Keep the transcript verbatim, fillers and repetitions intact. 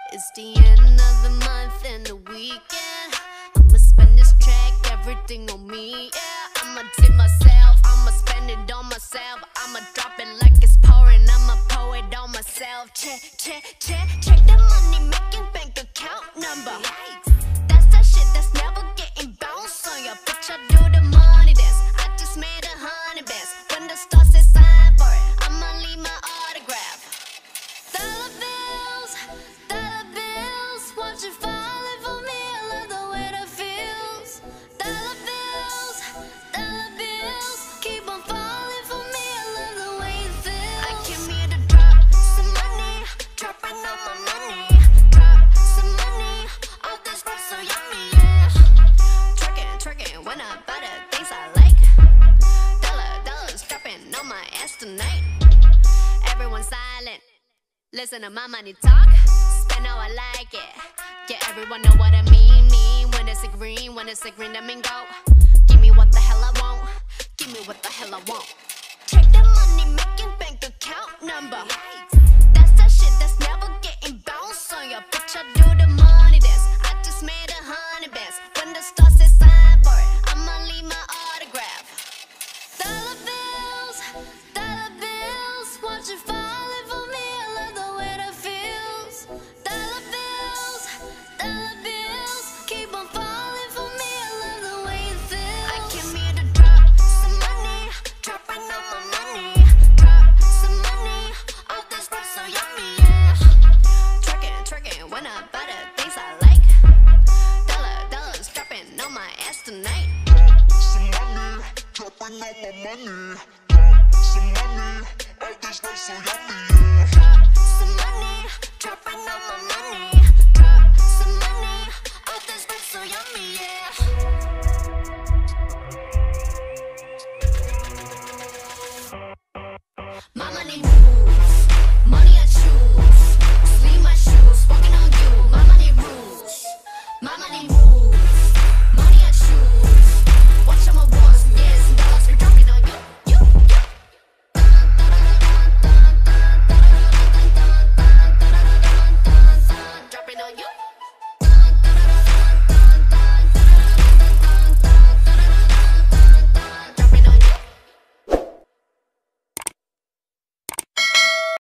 It's the end of the month and the weekend. I'ma spend this check, everything on me, yeah. I'ma tip myself, I'ma spend it on myself. I'ma drop it like it's pouring, I'ma pour it on myself. Check, check, check, check the money making bank account number. Yikes. That's that shit that's never getting bounced on ya. Bitch, I do the money dance. I just made a hundred bands. When the stars say sign for it, I'ma leave my autograph. Dollar bills, dollar bills, watch it falling for me. I love the way that feels. Dollar bills, dollar bills, keep on falling for me. I love the way it feels. I came here to drop some money, dropping all my money. Drop some money, all this stuff so yummy, yeah. Twerking, twerking, when I buy the things I like. Dollar, dollars dropping on my ass tonight. Everyone silent. Listen to my money talk, spend how I like it. Yeah, everyone know what I mean, mean. When it's a green, when it's a green, I mean go. Give me what the hell I want, give me what the hell I want. Check the money making bank account number. That's that shit that's never getting bounced on ya. Bitch, I do the money dance. I just made a hundred bands. When the stars say sign for it, I'ma leave my autograph. Dollar bills, dollar bills, watch it falling for me. I love the way that feels. Dollar bills, dollar bills, keep on falling for me. I love the way it feels. I came here to drop some money, dropping all my money. Drop some money, all this stuff so yummy, yeah. Twerking, twerking, when I buy the things I like. Dollar, dollars dropping on my ass tonight. Some money, dropping all my money. Some money, all this stuff so yummy, yeah. Drop some money, dropping all my money. Drop some money, all this stuff so yummy, yeah. My money moves, money I choose. Sleeve my shoes, walking on you. My money rules, my money